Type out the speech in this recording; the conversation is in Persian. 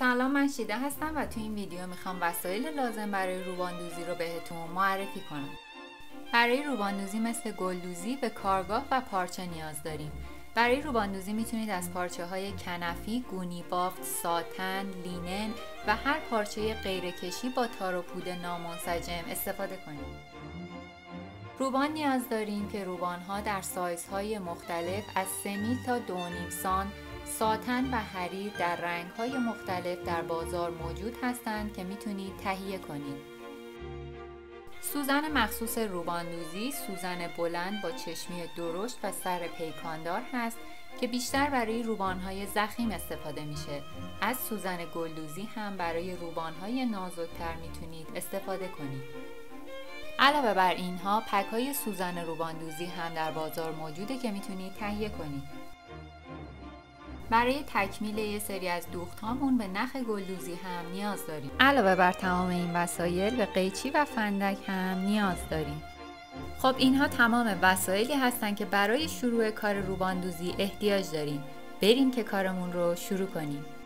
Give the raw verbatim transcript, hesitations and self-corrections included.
سلام، من شیده هستم و تو این ویدیو میخوام وسایل لازم برای روباندوزی رو بهتون معرفی کنم. برای روباندوزی مثل گلدوزی به کارگاه و پارچه نیاز داریم. برای روباندوزی میتونید از پارچه های کنفی، گونی بافت، ساتن، لینن و هر پارچه غیر کشی با تار و پود نامنسجم استفاده کنید. روبان نیاز داریم که روبان‌ها در سایزهای مختلف از سه میل تا دو و نیم سانت، ساتن و حریر در رنگ‌های مختلف در بازار موجود هستند که میتونید تهیه کنید. سوزن مخصوص روباندوزی سوزن بلند با چشمی درشت و سر پیکاندار هست که بیشتر برای روبان‌های ضخیم استفاده میشه. از سوزن گلدوزی هم برای روبان‌های نازک‌تر میتونید استفاده کنید. علاوه بر اینها پک های سوزن روباندوزی هم در بازار موجوده که میتونید تهیه کنید. برای تکمیل یه سری از دوخت هامون به نخ گلدوزی هم نیاز داریم. علاوه بر تمام این وسایل به قیچی و فندک هم نیاز داریم. خب اینها تمام وسایلی هستن که برای شروع کار روباندوزی احتیاج داریم. بریم که کارمون رو شروع کنیم.